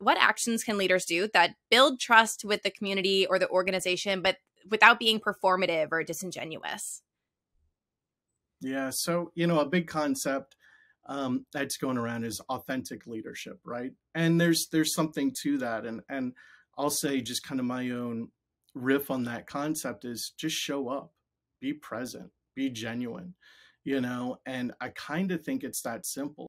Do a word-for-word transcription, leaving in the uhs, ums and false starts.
what actions can leaders do that build trust with the community or the organization, but without being performative or disingenuous? Yeah. So, you know, a big concept um, that's going around is authentic leadership, right? And there's there's something to that. And and I'll say just kind of my own riff on that concept is just show up, be present, be genuine, you know, and I kind of think it's that simple.